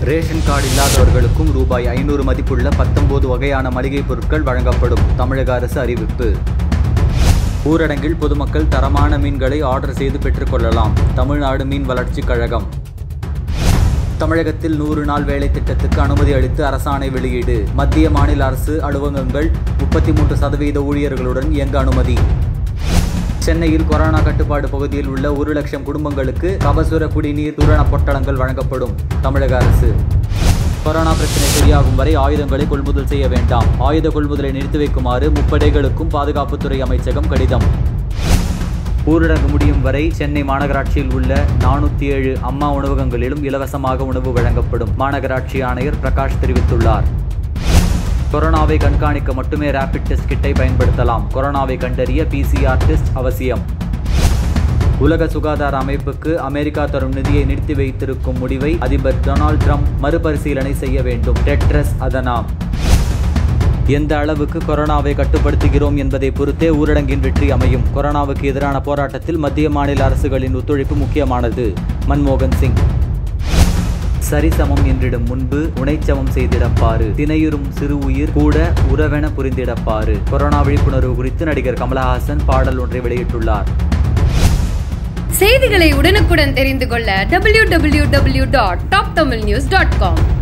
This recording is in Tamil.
ரேஷன் கார்டு இல்லாதவர்களுக்கும் ரூபாய் 500 மதிப்புள்ள 19 வகையான மளிகை பொருட்கள் வழங்கப்படும். தமிழக அரசு அறிவிப்பு. ஊரடங்கில் பொதுமக்கள் தரமான மீன்களை ஆர்டர் செய்து பெற்றுக்கொள்ளலாம். தமிழ்நாடு மீன் வளர்ச்சிக் கழகம். தமிழகத்தில் 100 நாள் வேலை திட்டத்துக்கு அனுமதி அளித்து அரசாணை வெளியீடு. மத்திய மாநில அரசு அலுவலகங்கள் 33% ஊழியர்களுடன் இயங்க அனுமதி. சென்னையில் கொரோனா கட்டுப்பாடு பகுதியில் உள்ள 1 லட்சம் குடும்பங்களுக்கு கபசுர குடிநீர் தூரண பொட்டலங்கள் வழங்கப்படும். தமிழக அரசு. கொரோனா பிரச்சினை சரியாகும் வரை ஆயுதங்களை கொள்முதல் செய்ய வேண்டாம். ஆயுத கொள்முதலை நிறுத்தி வைக்குமாறு முப்படைகளுக்கும் பாதுகாப்புத்துறை அமைச்சகம் கடிதம். ஊரடங்கு முடியும் வரை சென்னை மாநகராட்சியில் உள்ள 407 அம்மா உணவகங்களிலும் இலவசமாக உணவு வழங்கப்படும். மாநகராட்சி ஆணையர் பிரகாஷ் தெரிவித்துள்ளார். கொரோனாவை கண்காணிக்க மட்டுமே ரேபிட் டெஸ்ட் கிட்டை பயன்படுத்தலாம். கொரோனாவை கண்டறிய PCR டெஸ்ட் அவசியம். உலக சுகாதார அமைப்புக்கு அமெரிக்கா தரும் நிதியை நிறுத்தி வைத்திருக்கும் முடிவை அதிபர் டொனால்ட் ட்ரம்ப் மறுபரிசீலனை செய்ய வேண்டும். டெட்ரஸ் அதனாம். எந்த அளவுக்கு கொரோனாவை கட்டுப்படுத்துகிறோம் என்பதை பொறுத்தே ஊரடங்கின் வெற்றி அமையும். கொரோனாவுக்கு எதிரான போராட்டத்தில் மத்திய மாநில அரசுகளின் ஒத்துழைப்பு முக்கியமானது. மன்மோகன் சிங். சரிசமம் என்றிடும் முன்பு உணைச்சமம் செய்திடப்பாரு. தினையுறும் சிறு உயிர் கூட உறவென புரிந்திடப்பாரு. கொரோனா விழிப்புணர்வு குறித்து நடிகர் கமலஹாசன் பாடல் ஒன்றை வெளியிட்டுள்ளார். செய்திகளை உடனுக்குடன் தெரிந்து கொள்ள www.toptamilnews.com